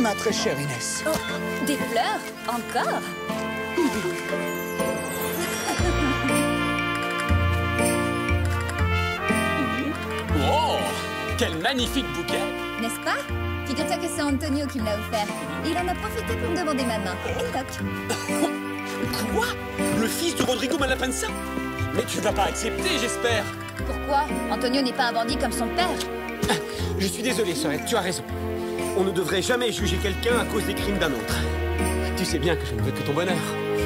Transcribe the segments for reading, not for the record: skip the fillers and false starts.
ma très chère Inès. Oh, des fleurs? Encore? Oh, quel magnifique bouquet! N'est-ce pas? Figure-toi que c'est Antonio qui me l'a offert. Il en a profité pour me demander ma main. Et toc. Quoi? Le fils de Rodrigo Malapensa? Mais tu vas pas accepter, j'espère. Pourquoi? Antonio n'est pas un bandit comme son père. Je suis désolé, Sorette, tu as raison. On ne devrait jamais juger quelqu'un à cause des crimes d'un autre. Tu sais bien que je ne veux que ton bonheur.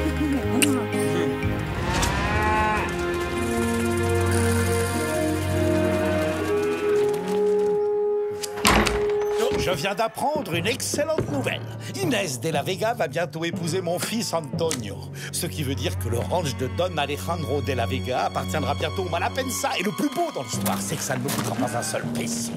Je viens d'apprendre une excellente nouvelle. Inès de la Vega va bientôt épouser mon fils Antonio. Ce qui veut dire que le ranch de Don Alejandro de la Vega appartiendra bientôt au Malapensa. Et le plus beau dans l'histoire, c'est que ça ne me coûtera pas un seul peso.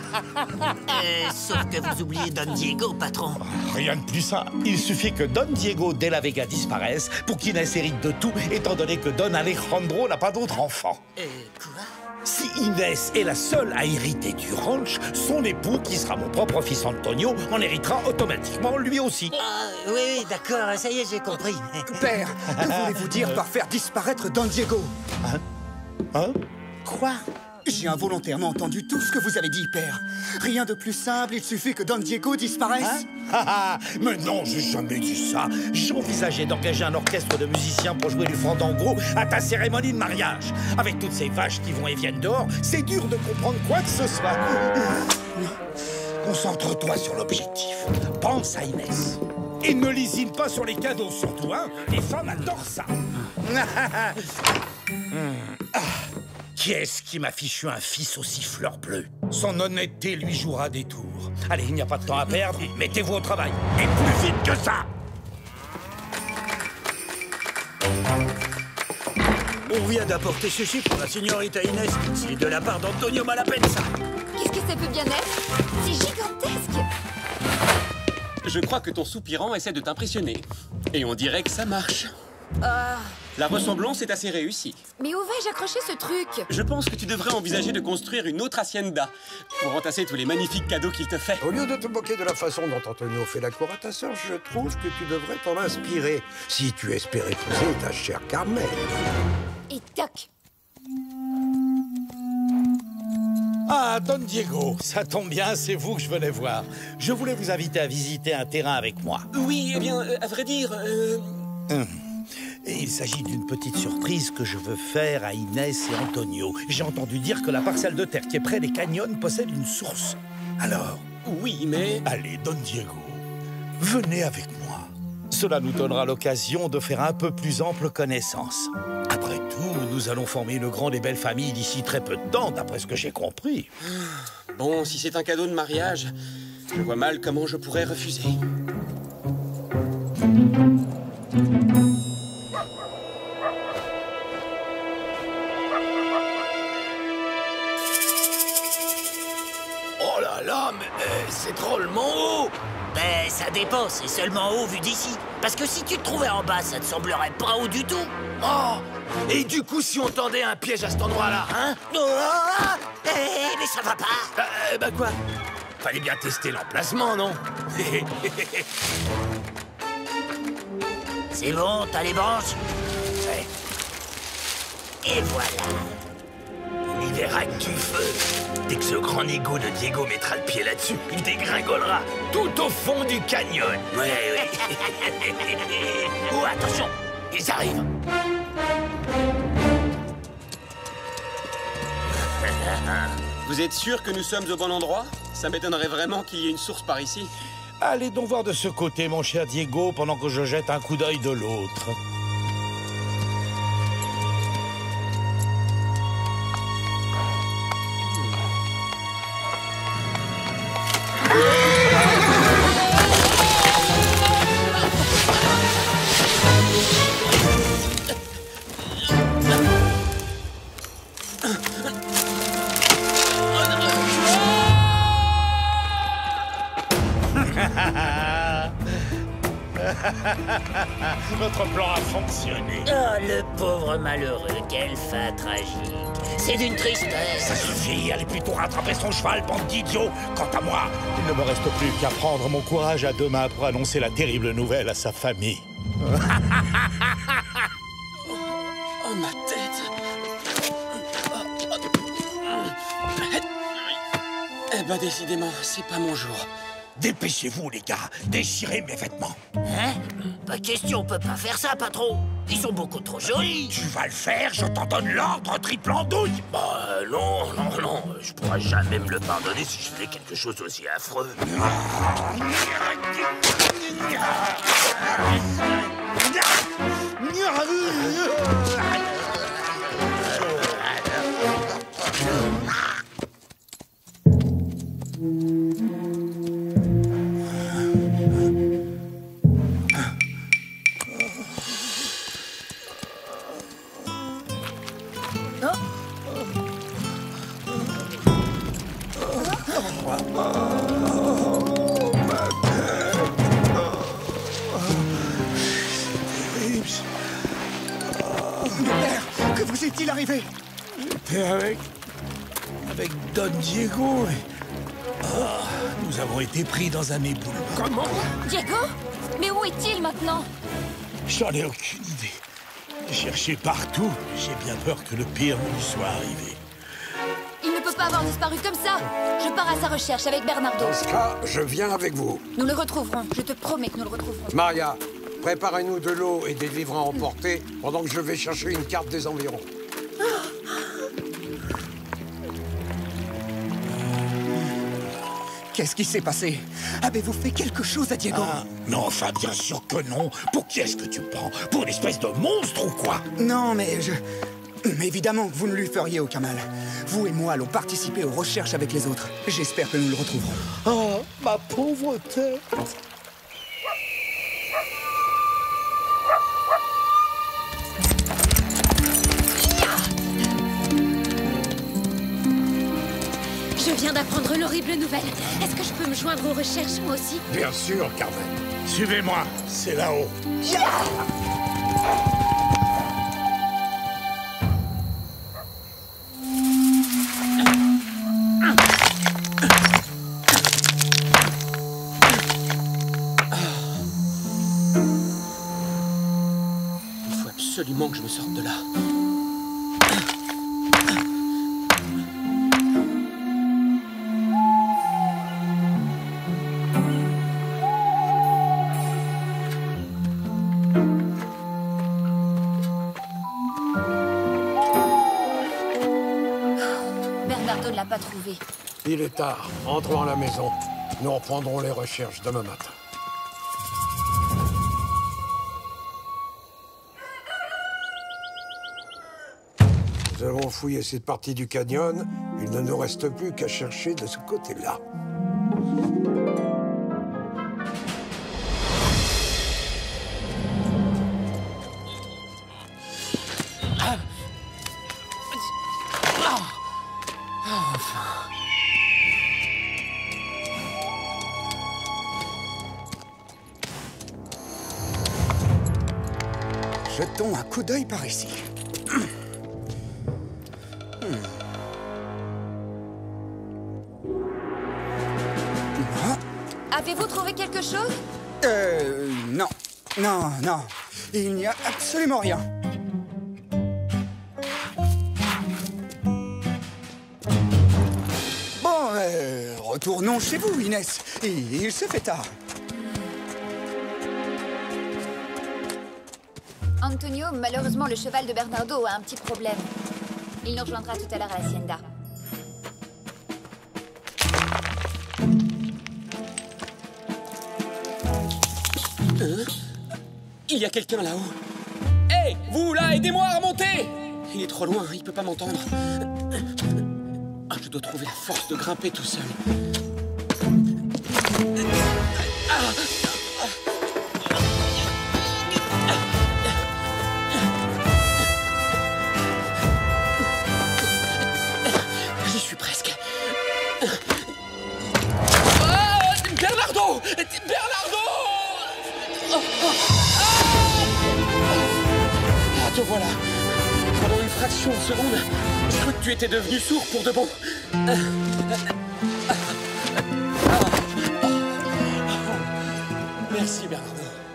Sauf que vous oubliez Don Diego, patron. Rien de plus simple. Il suffit que Don Diego de la Vega disparaisse pour qu'Inès hérite de tout, étant donné que Don Alejandro n'a pas d'autre enfant. Quoi? Si Inès est la seule à hériter du ranch, son époux, qui sera mon propre fils Antonio, en héritera automatiquement lui aussi. Oui, d'accord, ça y est, j'ai compris. Père, que voulez-vous dire par faire disparaître Don Diego? Hein? Quoi? J'ai involontairement entendu tout ce que vous avez dit, père. Rien de plus simple, il suffit que Don Diego disparaisse. Mais non, j'ai jamais dit ça. J'envisageais d'engager un orchestre de musiciens pour jouer du fandango à ta cérémonie de mariage. Avec toutes ces vaches qui vont et viennent dehors, c'est dur de comprendre quoi que ce soit. Concentre-toi sur l'objectif. Pense à Inès. Et ne lésine pas sur les cadeaux, surtout, hein. Les femmes adorent ça. Qui est-ce qui m'a fichu un fils aussi fleur bleue? Son honnêteté lui jouera des tours. Allez, il n'y a pas de temps à perdre, mettez-vous au travail. Et plus vite que ça! On vient d'apporter ce chiffre pour la signorita Inès. C'est de la part d'Antonio Malapensa. Qu'est-ce que ça peut bien être? C'est gigantesque! Je crois que ton soupirant essaie de t'impressionner. Et on dirait que ça marche. La ressemblance est assez réussie. Mais où vais-je accrocher ce truc? Je pense que tu devrais envisager de construire une autre hacienda pour entasser tous les magnifiques cadeaux qu'il te fait. Au lieu de te moquer de la façon dont Antonio fait la cour à ta sœur, je trouve que tu devrais t'en inspirer si tu espères épouser ta chère Carmen. Et toc! Ah, Don Diego, ça tombe bien, c'est vous que je venais voir. Je voulais vous inviter à visiter un terrain avec moi. Oui, eh bien, à vrai dire... Et il s'agit d'une petite surprise que je veux faire à Inès et Antonio. J'ai entendu dire que la parcelle de terre qui est près des canyons possède une source. Alors... Oui, mais... Allez, Don Diego, venez avec moi. Cela nous donnera l'occasion de faire un peu plus ample connaissance. Après tout, nous allons former une grande et belle famille d'ici très peu de temps, d'après ce que j'ai compris. Bon, si c'est un cadeau de mariage, je vois mal comment je pourrais refuser. Oh là là, mais c'est drôlement haut. Ben, ça dépend, c'est seulement haut vu d'ici. Parce que si tu te trouvais en bas, ça te semblerait pas haut du tout. Oh. Et du coup, si on tendait un piège à cet endroit-là, hein? Mais ça va pas. Bah quoi? Fallait bien tester l'emplacement, non? C'est bon, t'as les branches? Ouais. Et voilà. On y verra que du feu. Dès que ce grand égo de Diego mettra le pied là-dessus, il dégringolera tout au fond du canyon. Ouais. Oh, attention, Ils arrivent. Vous êtes sûr que nous sommes au bon endroit? Ça m'étonnerait vraiment qu'il y ait une source par ici. Allez donc voir de ce côté, mon cher Diego, pendant que je jette un coup d'œil de l'autre. Notre plan a fonctionné. oh, le pauvre malheureux, quelle fin tragique. C'est d'une tristesse. Ça suffit, allez plutôt rattraper son cheval, bande d'idiots. Quant à moi, il ne me reste plus qu'à prendre mon courage à deux mains pour annoncer la terrible nouvelle à sa famille. Oh, ma tête. Eh ben, décidément, c'est pas mon jour. Dépêchez-vous, les gars, déchirez mes vêtements. Hein? Pas question, on peut pas faire ça, patron. Ils sont beaucoup trop jolis. Tu vas le faire, je t'en donne l'ordre, triple andouille. Bah non, je pourrais jamais me le pardonner si je faisais quelque chose aussi affreux. Père, que vous est-il arrivé? J'étais avec Don Diego et... nous avons été pris dans un éboulement. Comment? Diego? Mais où est-il maintenant? J'en ai aucune idée. J'ai cherché partout. J'ai bien peur que le pire ne lui soit arrivé. Il ne peut pas avoir disparu comme ça. Je pars à sa recherche avec Bernardo. Dans ce cas, je viens avec vous. Nous le retrouverons. Je te promets que nous le retrouverons. Maria, préparez-nous de l'eau et des vivres à emporter pendant que je vais chercher une carte des environs. Qu'est-ce qui s'est passé? Avez-vous fait quelque chose à Diego? Non, enfin, bien sûr que non. Pour qui est-ce que tu prends? Pour une espèce de monstre ou quoi? Non, mais Mais évidemment que vous ne lui feriez aucun mal. Vous et moi allons participer aux recherches avec les autres. J'espère que nous le retrouverons. Oh, ma pauvre tête. Je viens d'apprendre l'horrible nouvelle. Est-ce que je peux me joindre aux recherches, moi aussi? Bien sûr, Carmen. Suivez-moi, c'est là-haut. Il faut absolument que je me sorte de là. Bernardo ne l'a pas trouvé. Il est tard. Entrons à la maison. Nous reprendrons les recherches demain matin. Nous avons fouillé cette partie du canyon. Il ne nous reste plus qu'à chercher de ce côté-là. Jetons un coup d'œil par ici. Avez-vous trouvé quelque chose? Non. Non, non. Il n'y a absolument rien. Bon, retournons chez vous, Inès. Il se fait tard. Antonio, malheureusement, le cheval de Bernardo a un petit problème. Il nous rejoindra tout à l'heure à l'hacienda. Il y a quelqu'un là-haut. Hé, vous là, aidez-moi à remonter! Il est trop loin, il peut pas m'entendre. Ah, je dois trouver la force de grimper tout seul. J'y suis presque. Bernardo! Bernardo! Ah, te voilà. Pendant une fraction de seconde, je cru que tu étais devenu sourd pour de bon. Merci, Bernardo.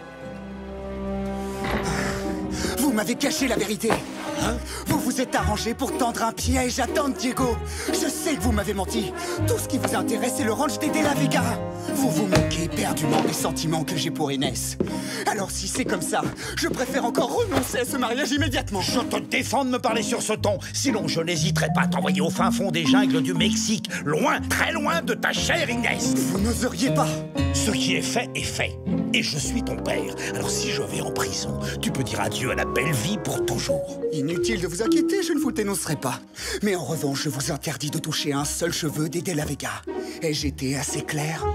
Vous m'avez caché la vérité. Vous vous êtes arrangé pour tendre un piège à Don Diego. Je sais que vous m'avez menti. Tout ce qui vous intéresse, c'est le ranch des De La Vega. Vous vous moquez éperdument des sentiments que j'ai pour Inès. Alors si c'est comme ça, je préfère encore renoncer à ce mariage immédiatement. Je te défends de me parler sur ce ton. Sinon, je n'hésiterai pas à t'envoyer au fin fond des jungles du Mexique. Loin, très loin de ta chère Inès. Vous n'oseriez pas. Ce qui est fait est fait. Et je suis ton père. Alors si je vais en prison, tu peux dire adieu à la belle vie pour toujours. Inutile de vous inquiéter, je ne vous le dénoncerai pas. Mais en revanche, je vous interdis de toucher un seul cheveu des De La Vega. Ai-je été assez clair?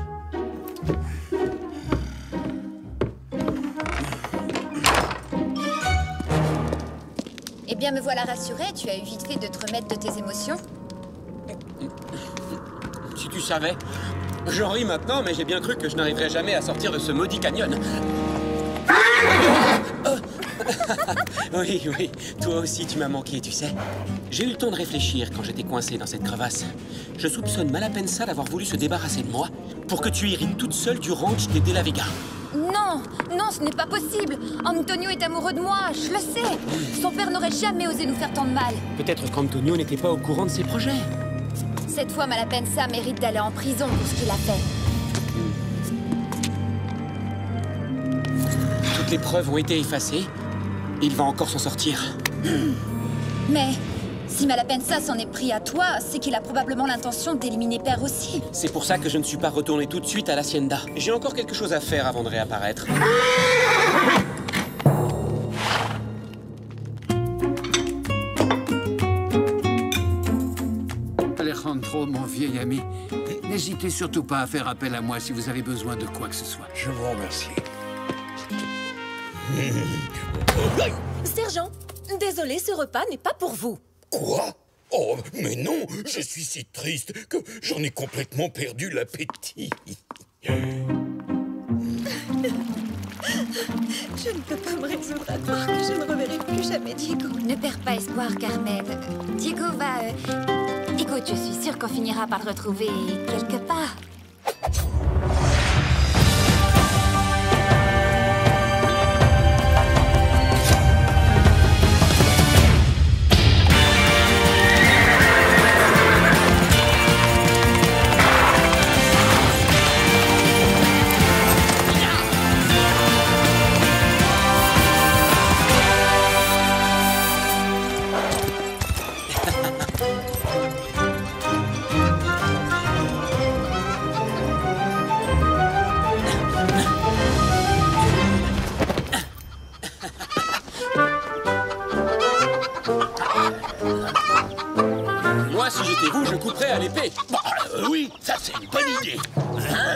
Eh bien, me voilà rassurée. Tu as eu vite fait de te remettre de tes émotions. Si tu savais. J'en ris maintenant, mais j'ai bien cru que je n'arriverais jamais à sortir de ce maudit canyon. Oui, oui, toi aussi tu m'as manqué, tu sais. J'ai eu le temps de réfléchir quand j'étais coincé dans cette crevasse. Je soupçonne Malapensa d'avoir voulu se débarrasser de moi pour que tu hérites toute seule du ranch des De La Vega. Non, non, ce n'est pas possible. Antonio est amoureux de moi, je le sais. Son père n'aurait jamais osé nous faire tant de mal. Peut-être qu'Antonio n'était pas au courant de ses projets. Cette fois, Malapensa mérite d'aller en prison pour ce qu'il a fait. Toutes les preuves ont été effacées. Il va encore s'en sortir. Mais si Malapensa s'en est pris à toi, c'est qu'il a probablement l'intention d'éliminer Père aussi. C'est pour ça que je ne suis pas retourné tout de suite à l'Hacienda. J'ai encore quelque chose à faire avant de réapparaître. Alejandro, mon vieil ami, n'hésitez surtout pas à faire appel à moi si vous avez besoin de quoi que ce soit. Je vous remercie. Sergent, désolé, ce repas n'est pas pour vous. Quoi? Oh, mais non, je suis si triste que j'en ai complètement perdu l'appétit. Je ne peux pas me résoudre à croire que je ne reverrai plus jamais Diego. Ne perds pas espoir, Carmen. Diego va... Écoute, je suis sûre qu'on finira par le retrouver quelque part. Moi, si j'étais vous, je couperais à l'épée. Bah, oui, ça c'est une bonne idée. Hein?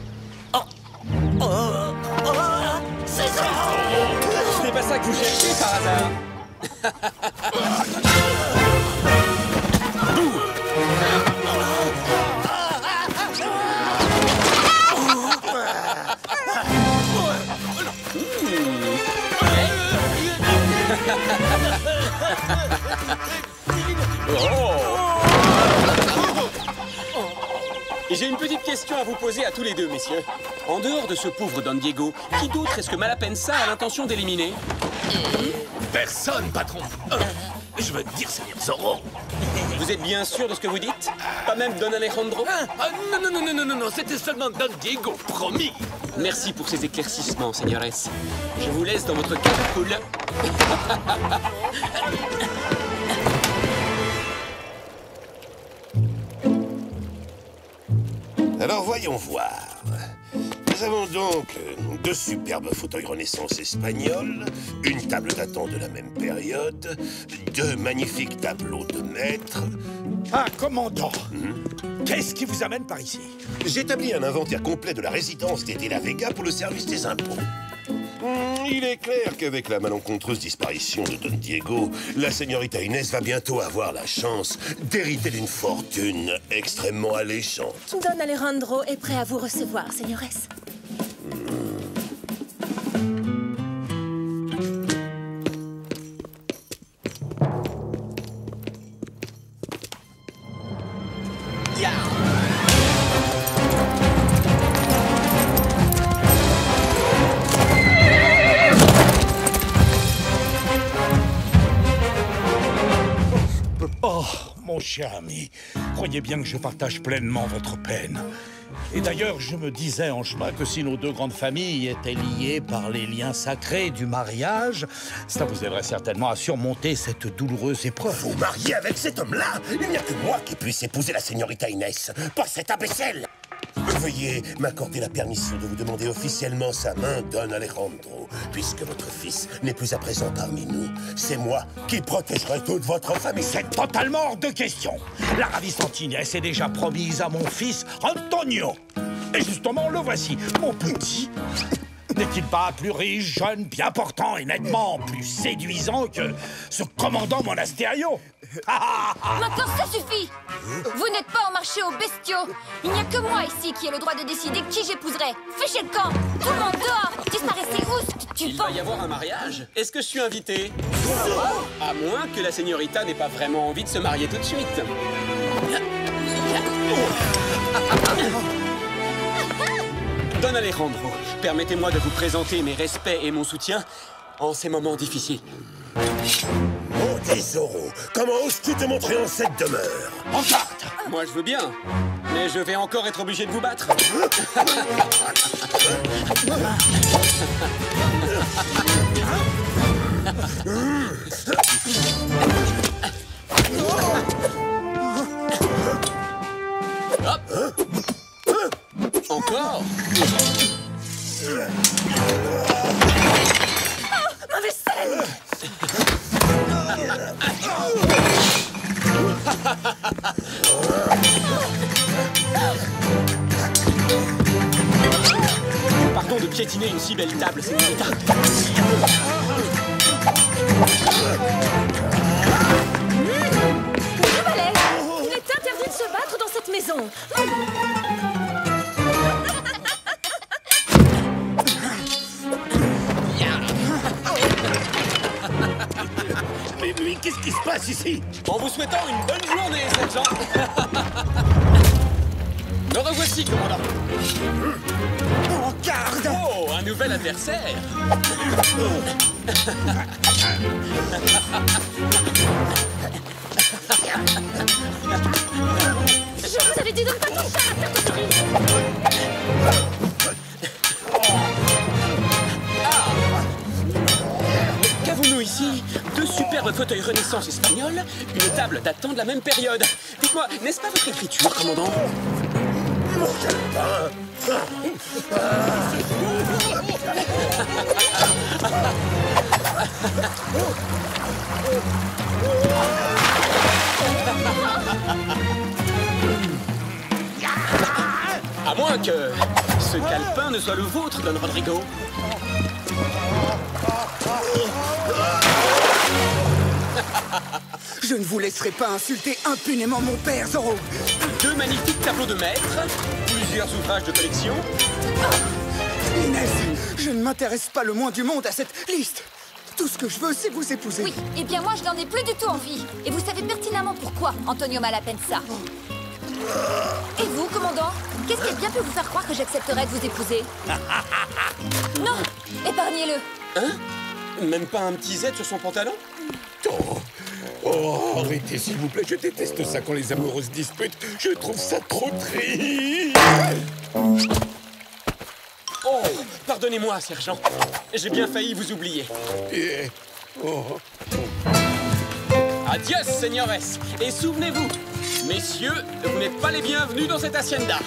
C'est ça. Ce n'est pas ça que vous cherchez par hasard. J'ai une petite question à vous poser à tous les deux, messieurs. En dehors de ce pauvre Don Diego, qui d'autre est-ce que Malapensa a l'intention d'éliminer? Personne, patron. Je veux te dire, Seigneur Zorro. Vous êtes bien sûr de ce que vous dites? Pas même Don Alejandro? Non, c'était seulement Don Diego, promis. Merci pour ces éclaircissements, señores. Je vous laisse dans votre catacoule. Alors voyons voir. Nous avons donc deux superbes fauteuils Renaissance espagnols, une table datant de la même période, deux magnifiques tableaux de maître. Ah, commandant, qu'est-ce qui vous amène par ici? J'établis un inventaire complet de la résidence des De La Vega pour le service des impôts. Il est clair qu'avec la malencontreuse disparition de Don Diego, la señorita Inès va bientôt avoir la chance d'hériter d'une fortune extrêmement alléchante. Don Alejandro est prêt à vous recevoir, señores. cher ami. Croyez bien que je partage pleinement votre peine. Et d'ailleurs, je me disais en chemin que si nos deux grandes familles étaient liées par les liens sacrés du mariage, ça vous aiderait certainement à surmonter cette douloureuse épreuve. Vous mariez avec cet homme-là? Il n'y a que moi qui puisse épouser la señorita Inès, pas cet imbécile. Veuillez m'accorder la permission de vous demander officiellement sa main, Don Alejandro. Puisque votre fils n'est plus à présent parmi nous, c'est moi qui protégerai toute votre famille. C'est totalement hors de question. La ravissante Inès est déjà promise à mon fils Antonio. Et justement, le voici, mon petit. N'est-il pas plus riche, jeune, bien portant et nettement plus séduisant que ce commandant Monasterio? Maintenant, ça suffit! Vous n'êtes pas en marché aux bestiaux! Il n'y a que moi ici qui ai le droit de décider qui j'épouserai! Fichez le camp! Tout le monde dehors! Disparaissez où? Il va y avoir un mariage? Est-ce que je suis invité? À moins que la señorita n'ait pas vraiment envie de se marier tout de suite. Don Alejandro, permettez-moi de vous présenter mes respects et mon soutien en ces moments difficiles. Oh, Tesoro, comment oses-tu te montrer en cette demeure? En garde! Moi, je veux bien, mais je vais encore être obligé de vous battre. Hop! Encore? Ma vaisselle! Pardon de piétiner une si belle table, señorita. Valet, il est interdit de se battre dans cette maison. Mais qu'est-ce qui se passe ici? En vous souhaitant une bonne journée, sergent. Me revoici, commandant. En garde! Oh, un nouvel adversaire. Je vous avais dit de ne pas toucher à la percuterie. Qu'avons-nous ici? Deux superbes fauteuils Renaissance espagnole, une table datant de la même période. Dites-moi, n'est-ce pas votre écriture, commandant? Mon calepin! À moins que ce calepin ne soit le vôtre, Don Rodrigo. Je ne vous laisserai pas insulter impunément mon père, Zorro! Deux magnifiques tableaux de maître, plusieurs ouvrages de collection. Inès, je ne m'intéresse pas le moins du monde à cette liste. Tout ce que je veux, c'est vous épouser. Oui, eh bien moi, je n'en ai plus du tout envie. Et vous savez pertinemment pourquoi, Antonio Malapensa. Et vous, commandant? Qu'est-ce qui a bien pu vous faire croire que j'accepterais de vous épouser? Non, épargnez-le. Hein? Même pas un petit Z sur son pantalon? Oh, arrêtez s'il vous plaît, je déteste ça quand les amoureuses disputent. Je trouve ça trop triste. Oh, pardonnez-moi, sergent. J'ai bien failli vous oublier. Adios, señores. Et souvenez-vous, messieurs, vous n'êtes pas les bienvenus dans cette hacienda.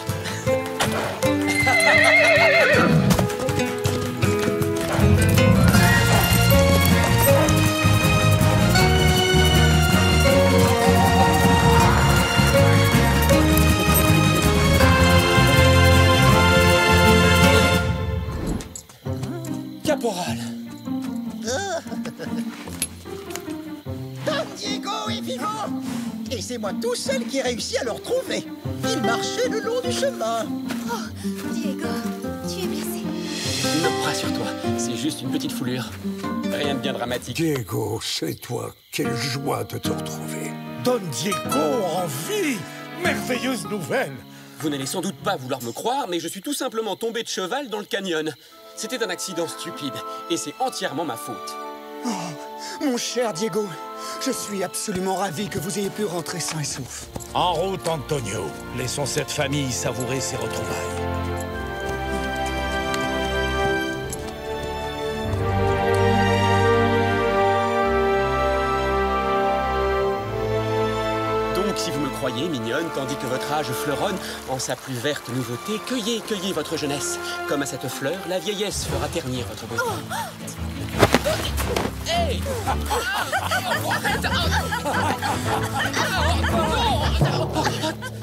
Caporal. Don Diego est vivant! Et c'est moi tout seul qui ai réussi à le retrouver. Il marchait le long du chemin. Oh, Diego, tu es blessé. Non, rassure-toi, c'est juste une petite foulure. Rien de bien dramatique. Diego, c'est toi. Quelle joie de te retrouver. Don Diego en vie! Merveilleuse nouvelle! Vous n'allez sans doute pas vouloir me croire, mais je suis tout simplement tombé de cheval dans le canyon. C'était un accident stupide, et c'est entièrement ma faute. Oh, mon cher Diego, Je suis absolument ravi que vous ayez pu rentrer sain et sauf. En route, Antonio. Laissons cette famille savourer ses retrouvailles. Donc, si vous me croyez mignonne, tandis que votre âge fleuronne en sa plus verte nouveauté, cueillez, cueillez votre jeunesse. Comme à cette fleur, la vieillesse fera ternir votre beauté. Hey! Arrête!